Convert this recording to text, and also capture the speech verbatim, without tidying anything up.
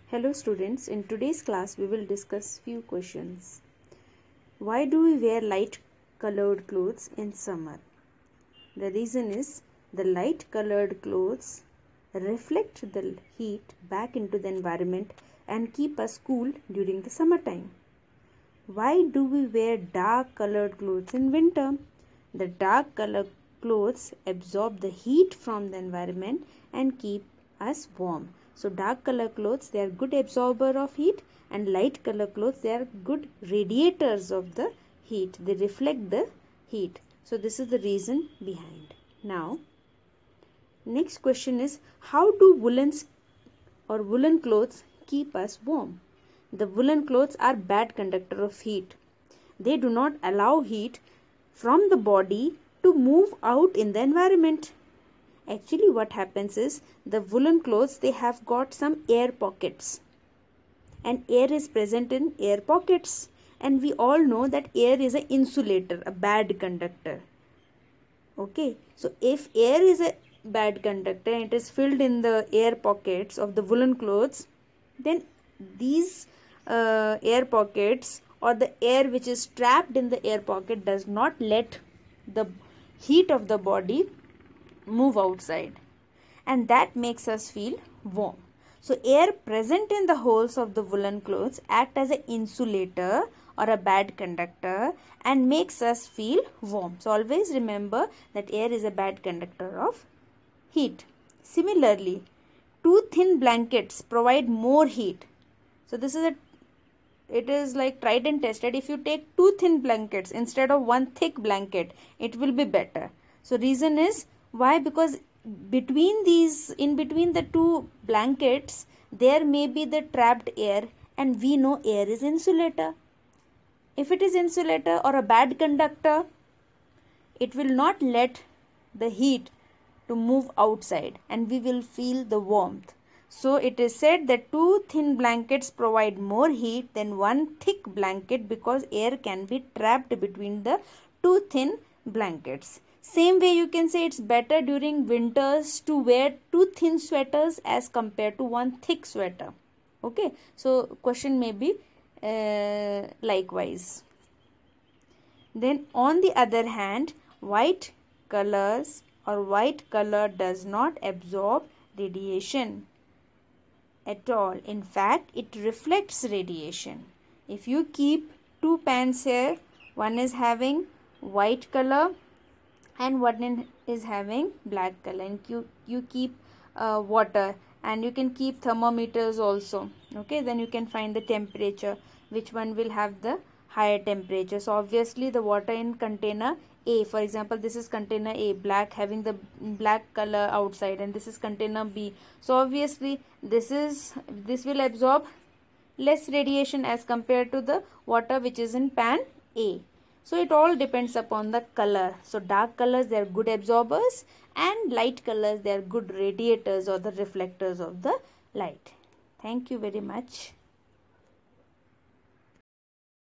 Hello students, in today's class we will discuss few questions. Why do we wear light colored clothes in summer? The reason is the light colored clothes reflect the heat back into the environment and keep us cool during the summertime. Why do we wear dark colored clothes in winter? The dark colored clothes absorb the heat from the environment and keep us warm. So dark color clothes, they are good absorber of heat, and light color clothes, they are good radiators of the heat. They reflect the heat. So this is the reason behind. Now, next question is, how do woolens or woolen clothes keep us warm? The woolen clothes are bad conductor of heat. They do not allow heat from the body to move out in the environment. Actually what happens is, the woolen clothes, they have got some air pockets, and air is present in air pockets, and we all know that air is an insulator, a bad conductor. Okay, so if air is a bad conductor and it is filled in the air pockets of the woolen clothes, then these uh, air pockets or the air which is trapped in the air pocket does not let the heat of the body move outside, and that makes us feel warm. So air present in the holes of the woolen clothes act as an insulator or a bad conductor and makes us feel warm. So always remember that air is a bad conductor of heat. Similarly, two thin blankets provide more heat. So this is a it is like tried and tested. If you take two thin blankets instead of one thick blanket, it will be better. So reason is, why? Because between these, in between the two blankets, there may be the trapped air, and we know air is insulator. If it is insulator or a bad conductor, it will not let the heat to move outside, and we will feel the warmth. So it is said that two thin blankets provide more heat than one thick blanket, because air can be trapped between the two thin blankets. Same way you can say it's better during winters to wear two thin sweaters as compared to one thick sweater. Okay, so question may be uh, likewise. Then on the other hand, white colors or white color does not absorb radiation at all. In fact, it reflects radiation. If you keep two pans here, one is having white color and one is having black color, and you, you keep uh, water, and you can keep thermometers also. Okay, then you can find the temperature, which one will have the higher temperature. So obviously the water in container A, for example, this is container A, black, having the black color outside, and this is container B. So obviously this is this will absorb less radiation as compared to the water which is in pan A. So it all depends upon the color. So dark colors, they are good absorbers, and light colors, they are good radiators or the reflectors of the light. Thank you very much.